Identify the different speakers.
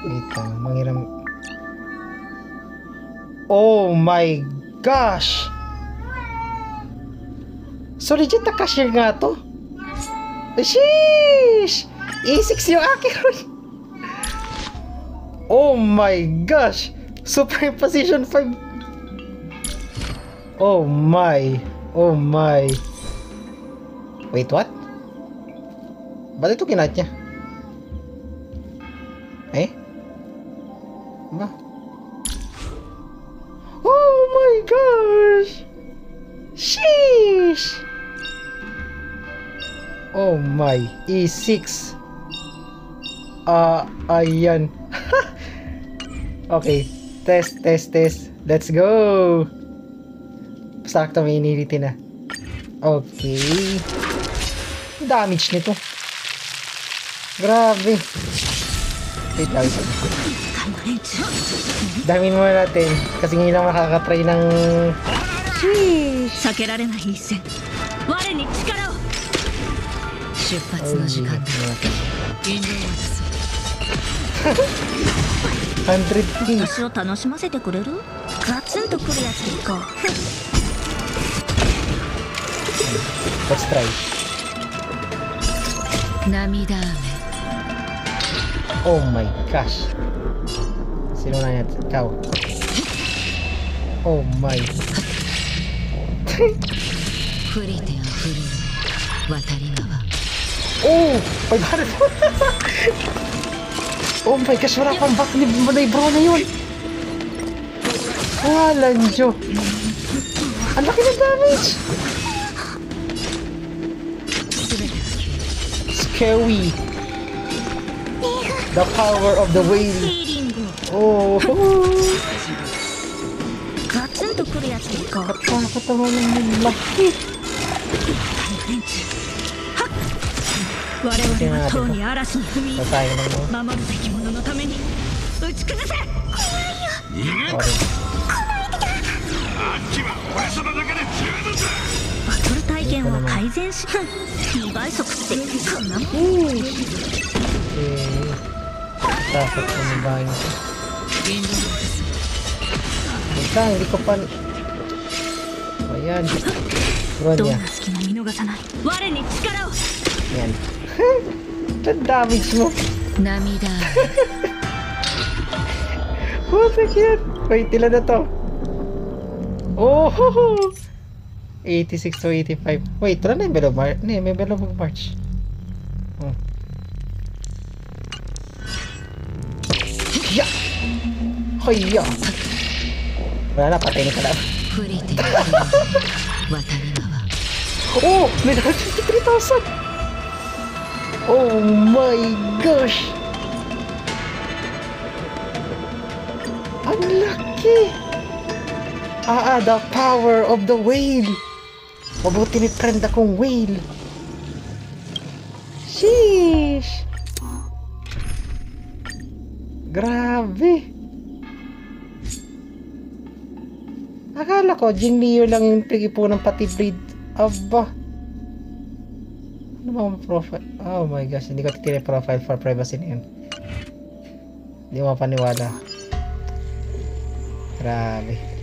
Speaker 1: Wait lang, manghiram. Oh my gosh! So legit na cashier nga to? Sheesh! E6 yung akin. Oh my gosh! Super position 5. Oh my. Oh my. Wait, what? Ba't ito kinat niya? Eh? Ba? Oh my gosh! Sheesh! Oh my. E6. Ayan. Okay. Test. Let's go! Sakto, may iniliti na. Okay. Damage nito. Grabe. Wait lang. Damin muna natin. Kasi ngayon lang makakatry ng... Sheesh! 100K.
Speaker 2: 私を楽しませてくれる？ガツンとくるやつでいこう。
Speaker 1: Let's try.
Speaker 2: 涙雨。
Speaker 1: Oh my gosh. Sino na yan? Ikaw. Oh my.
Speaker 2: 降りてあふれる渡り川。
Speaker 1: Oh! 500. Oh my gosh, wala pang back ni bro na yun. Walang Diyo. Ang laki ng damage. Scary. The power of the whale. Oh. Katakot naman yung laki.
Speaker 2: 我々は塔に嵐に踏み守るべき者のために打ち崩せ。怖いよ。この敵だ。バトル体験を改善し、2倍速ってこんなもん。
Speaker 1: Takot ng bahay nito. Ika, hindi ko pa... Ayan. Turuan niya. Ayan. Ang damage mo. What the heck? Wait, ilan na to? Oh! 86 to 85. Wait, wala na yung Bell of March. May Bell of March. Oh. Yeah! Hoya! Wala na, patay na pala. Oh! May 3,000! Oh my gosh! Ang laki! The power of the whale! Mabuti may friend akong whale! Sheesh! Grabe! Akala ko, Jing Leo lang yung pag-ipunan pati breed. Aba! Ano ba ang profile? Oh my gosh, hindi ko titira profile for privacy na yun. Hindi mo mapaniwala. Grabe.